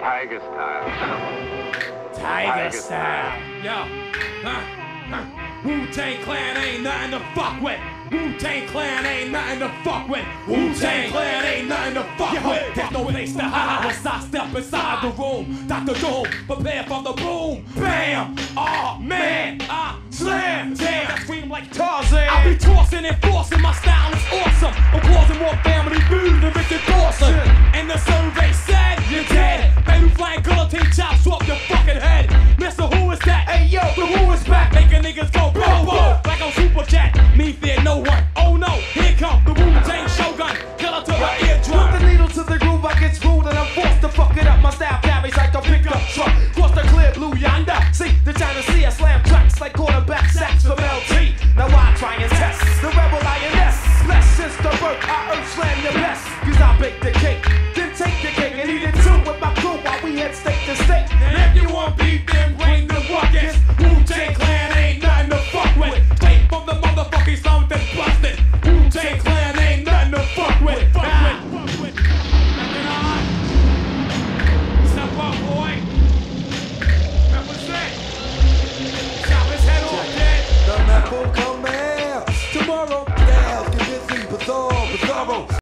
Tiger style. Tiger style. Yo, Wu-Tang Clan ain't nothing to fuck with. Wu-Tang Clan ain't nothing to fuck with. Wu-Tang Clan ain't nothing to fuck with. There's no place to hide once I step inside the room. Dr. Doom, prepare for the boom. Bam! Oh man, I slam. Damn, I scream like Tarzan. I be tossing and forcing, my style is awesome. I'm causing more family food than Richard Dawson. And the survey said you're dead. Baby flying guillotine chops off your fucking head. Mister, who is that? Hey yo, the who is back? Making niggas go boom boom like on Super Jet. Me fear no one. Oh no, here come the Wu-Tang Shogun. Killer to the eardrum. Put the needle to the groove, I get screwed and I'm forced to fuck it up. My style carries like a pickup truck. Cross the clear blue yonder. See the China Sea, I slam tracks like quarterback sacks from LT. Now I try and test the rebel INS. Less since the birth, I earth slam your best. Cause I bake the cake, then take the cake and eat it too with my crew while we head state to state. And if you want beef, then bring the ruckus. Wu-Tang Clan ain't nothing to fuck with. Straight from the motherfucking sound that's busted. Wu-Tang Clan ain't nothing to fuck with. Fuck with. Step up, boy. Represent. Chop his head off, kid. The map will come out tomorrow. Styles convincing, but thorough.